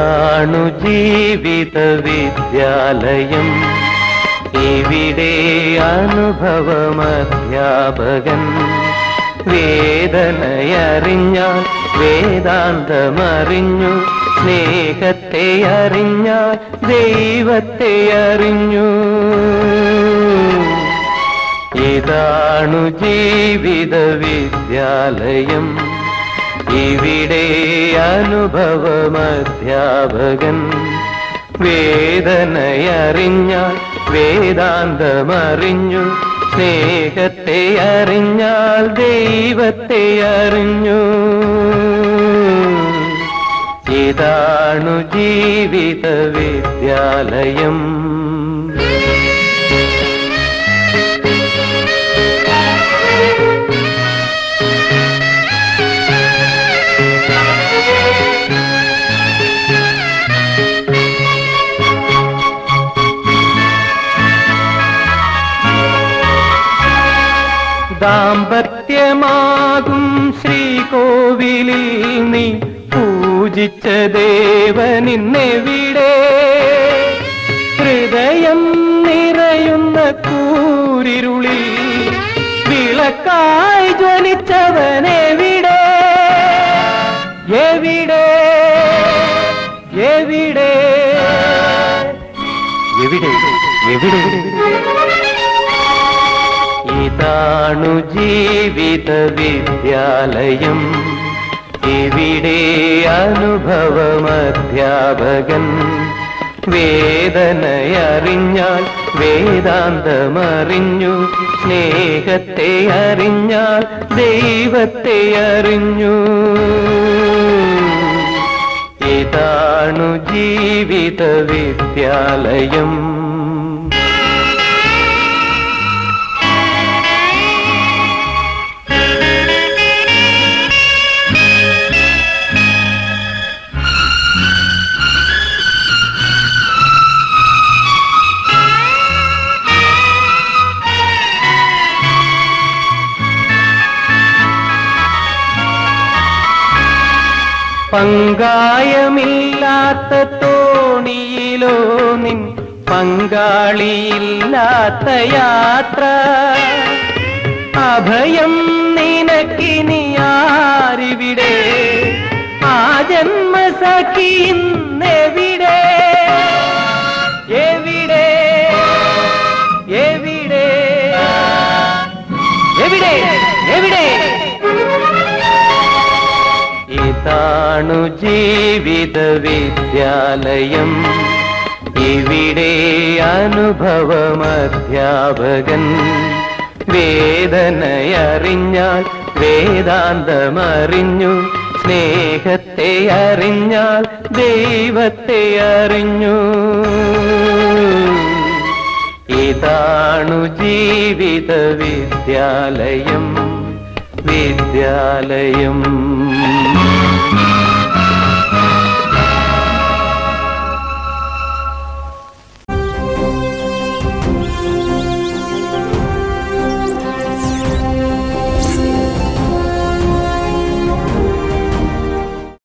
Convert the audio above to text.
ഇതാണു ജീവിത വിദ്യാലയം, ഇവിടെ അനുഭവമധ്യാപകൻ. വേദനയറിഞ്ഞാൽ വേദാന്തമറിഞ്ഞു, സ്നേഹത്തെ അറിഞ്ഞാൽ ദൈവത്തെ അറിഞ്ഞു. ഇതാണു ജീവിത വിദ്യാലയം, ഇവിടെ അനുഭവമധ്യാപകൻ. വേദനയറിഞ്ഞാൽ വേദാന്തമറിഞ്ഞു, സ്നേഹത്തെ അറിഞ്ഞാൽ ദൈവത്തെ അറിഞ്ഞു. ഇതാണു ജീവിത വിദ്യാലയം. ദാമ്പത്യമാകും ശ്രീകോവിലിൽ നീ പൂജിച്ച ദേവനിന്നെവിടെ? ഹൃദയം നിറയുന്ന കൂരിരുളിൽ വിളക്കായി ജ്വലിച്ചവനെവിടെ? എവിടെ എവിടെ എവിടെ എവിടെ? ഇതാണു ജീവിത വിദ്യാലയം, ഇവിടെ അനുഭവമധ്യാപകൻ. വേദനയറിഞ്ഞാൽ വേദാന്തമറിഞ്ഞു, സ്നേഹത്തെ അറിഞ്ഞാൽ ദൈവത്തെ അറിഞ്ഞു. ഇതാണു ജീവിത വിദ്യാലയം. പങ്കായമില്ലാത്ത തോണിയിലോ നിൻ പങ്കാളിയില്ലാത്ത യാത്ര, അഭയം നിനക്കിനി ആരിവിടെ? ആ ജന്മസഖി ഇന്നെവിടെ? എവിടെ എവിടെ എവിടെ എവിടെ? ഇതാണു ജീവിത വിദ്യാലയം, ഇവിടെ അനുഭവമധ്യാപകൻ. വേദനയറിഞ്ഞാൽ വേദാന്തമറിഞ്ഞു, സ്നേഹത്തെ അറിഞ്ഞാൽ ദൈവത്തെ അറിഞ്ഞു. ഇതാണു ജീവിത വിദ്യാലയം, വിദ്യാലയം.